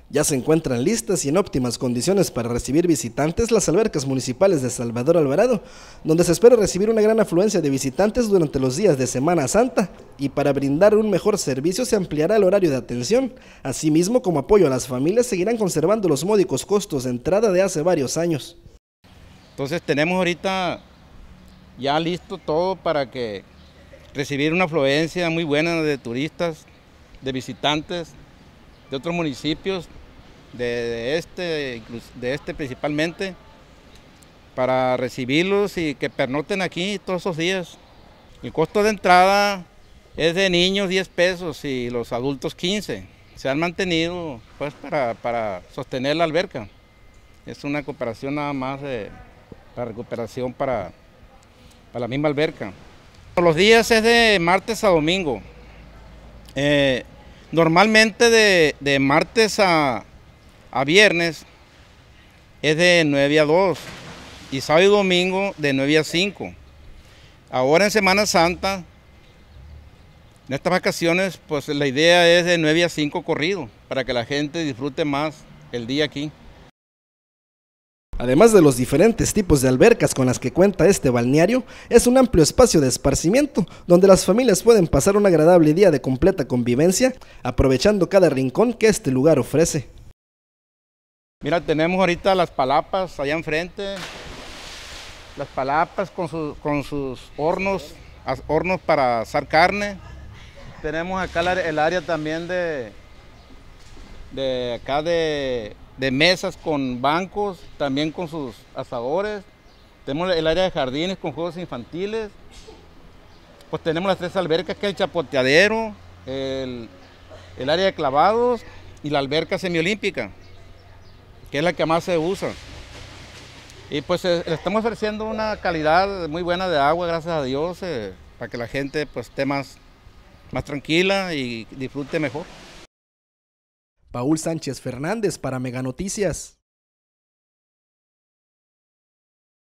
Ya se encuentran listas y en óptimas condiciones para recibir visitantes las albercas municipales de Salvador Alvarado, donde se espera recibir una gran afluencia de visitantes durante los días de Semana Santa, y para brindar un mejor servicio se ampliará el horario de atención. Asimismo, como apoyo a las familias, seguirán conservando los módicos costos de entrada de hace varios años. Entonces tenemos ahorita ya listo todo para que recibir una afluencia muy buena de turistas, de visitantes de otros municipios, de este principalmente, para recibirlos y que pernocten aquí todos esos días. El costo de entrada es de niños 10 pesos y los adultos 15. Se han mantenido pues para sostener la alberca. Es una cooperación nada más para recuperación para la misma alberca. Los días es de martes a domingo. Normalmente de martes a viernes es de 9 a 2 y sábado y domingo de 9 a 5. Ahora en Semana Santa, en estas vacaciones, pues la idea es de 9 a 5 corrido, para que la gente disfrute más el día aquí. Además de los diferentes tipos de albercas con las que cuenta este balneario, es un amplio espacio de esparcimiento, donde las familias pueden pasar un agradable día de completa convivencia, aprovechando cada rincón que este lugar ofrece. Mira, tenemos ahorita las palapas allá enfrente, las palapas con sus hornos para asar carne. Tenemos acá el área también de mesas con bancos, también con sus asadores. Tenemos el área de jardines con juegos infantiles. Pues tenemos las 3 albercas, que es el chapoteadero, el área de clavados y la alberca semiolímpica, que es la que más se usa. Y pues le estamos ofreciendo una calidad muy buena de agua, gracias a Dios, para que la gente pues esté más tranquila y disfrute mejor. Paul Sánchez Fernández para Mega Noticias.